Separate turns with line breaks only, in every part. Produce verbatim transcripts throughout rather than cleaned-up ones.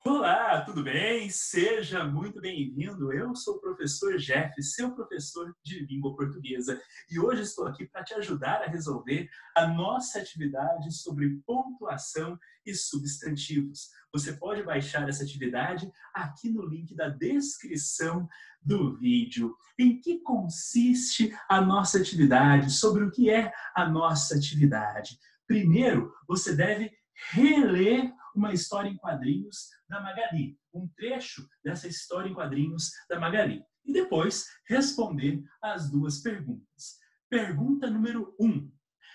Olá, tudo bem? Seja muito bem-vindo. Eu sou o professor Jeff, seu professor de língua portuguesa, e hoje estou aqui para te ajudar a resolver a nossa atividade sobre pontuação e substantivos. Você pode baixar essa atividade aqui no link da descrição do vídeo. Em que consiste a nossa atividade? Sobre o que é a nossa atividade? Primeiro, você deve reler uma história em quadrinhos da Magali, um trecho dessa história em quadrinhos da Magali. E depois responder as duas perguntas. Pergunta número um.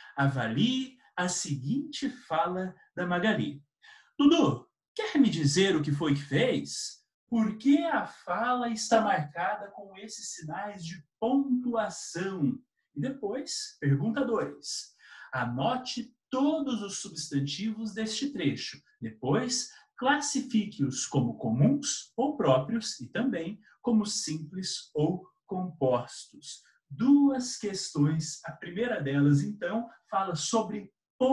Avalie a seguinte fala da Magali. Dudu, quer me dizer o que foi que fez? Por que a fala está marcada com esses sinais de pontuação? E depois, pergunta dois. Anote todos os substantivos deste trecho. Depois, classifique-os como comuns ou próprios e também como simples ou compostos. Duas questões. A primeira delas, então, fala sobre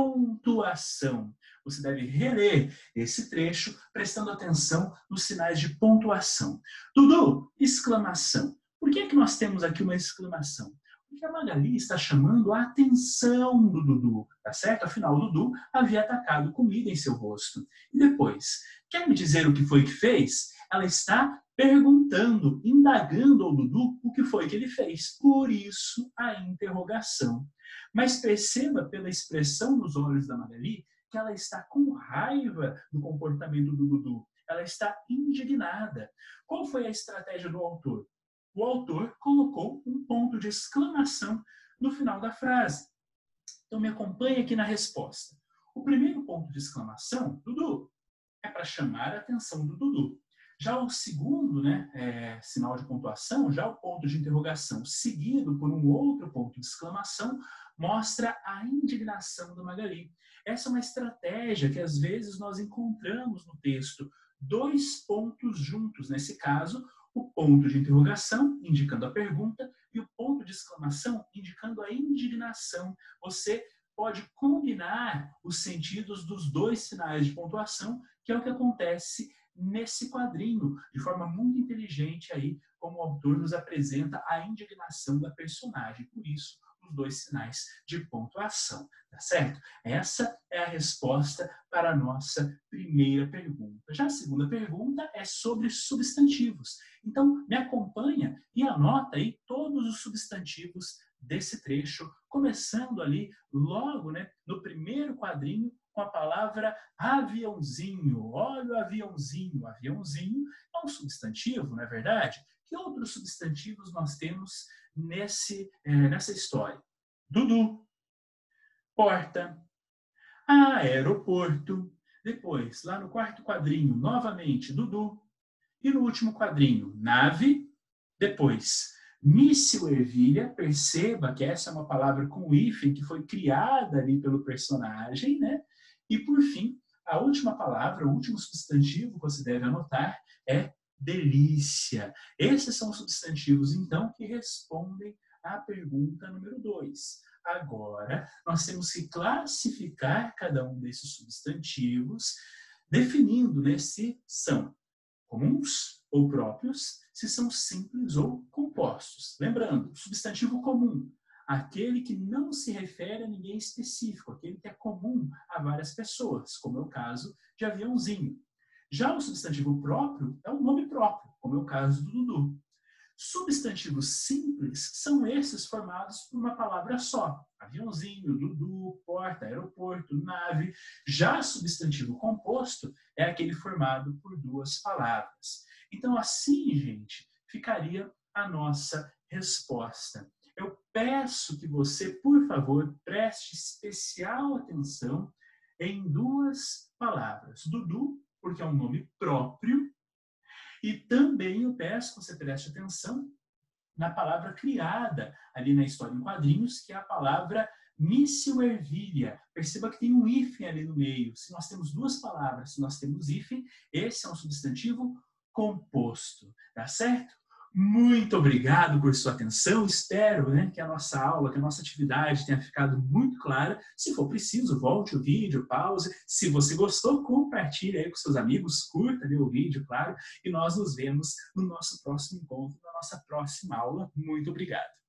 pontuação. Você deve reler esse trecho prestando atenção nos sinais de pontuação. Dudu, exclamação. Por que é que nós temos aqui uma exclamação? Porque a Magali está chamando a atenção do Dudu, tá certo? Afinal, o Dudu havia atacado comida em seu rosto. E depois, quer me dizer o que foi que fez? Ela está perguntando, indagando ao Dudu o que foi que ele fez. Por isso, a interrogação. Mas perceba pela expressão nos olhos da Magali que ela está com raiva do comportamento do Dudu. Ela está indignada. Qual foi a estratégia do autor? O autor colocou um ponto de exclamação no final da frase. Então, me acompanhe aqui na resposta. O primeiro ponto de exclamação, Dudu, é para chamar a atenção do Dudu. Já o segundo, né, é, sinal de pontuação, já o ponto de interrogação, seguido por um outro ponto de exclamação, mostra a indignação da Magali. Essa é uma estratégia que, às vezes, nós encontramos no texto. Dois pontos juntos, nesse caso, o ponto de interrogação, indicando a pergunta, e o ponto de exclamação, indicando a indignação. Você pode combinar os sentidos dos dois sinais de pontuação, que é o que acontece nesse quadrinho, de forma muito inteligente aí, como o autor nos apresenta a indignação da personagem. Por isso, os dois sinais de pontuação, tá certo? Essa é a resposta para a nossa primeira pergunta. Já a segunda pergunta é sobre substantivos. Então, me acompanha e anota aí todos os substantivos desse trecho, começando ali logo, né, no primeiro quadrinho, com a palavra aviãozinho. Olha o aviãozinho. Aviãozinho é um substantivo, não é verdade? Que outros substantivos nós temos nesse, é, nessa história? Dudu, porta, aeroporto. Depois, lá no quarto quadrinho, novamente, Dudu. E no último quadrinho, nave. Depois, míssil ervilha. Perceba que essa é uma palavra com hífen que foi criada ali pelo personagem, né? E, por fim, a última palavra, o último substantivo que você deve anotar é delícia. Esses são os substantivos, então, que respondem à pergunta número dois. Agora, nós temos que classificar cada um desses substantivos, definindo, né, se são comuns ou próprios, se são simples ou compostos. Lembrando, substantivo comum, aquele que não se refere a ninguém específico, aquele que é comum a várias pessoas, como é o caso de aviãozinho. Já o substantivo próprio é um nome próprio, como é o caso do Dudu. Substantivos simples são esses formados por uma palavra só. Aviãozinho, Dudu, porta, aeroporto, nave. Já substantivo composto é aquele formado por duas palavras. Então, assim, gente, ficaria a nossa resposta. Eu peço que você, por favor, preste especial atenção em duas palavras. Dudu, porque é um nome próprio, e também eu peço que você preste atenção na palavra criada ali na história em quadrinhos, que é a palavra míssil ervilha. Perceba que tem um hífen ali no meio. Se nós temos duas palavras, se nós temos hífen, esse é um substantivo composto, tá certo? Muito obrigado por sua atenção. Espero, né, que a nossa aula, que a nossa atividade tenha ficado muito clara. Se for preciso, volte o vídeo, pause. Se você gostou, compartilhe aí com seus amigos, curta ali o vídeo, claro. E nós nos vemos no nosso próximo encontro, na nossa próxima aula. Muito obrigado.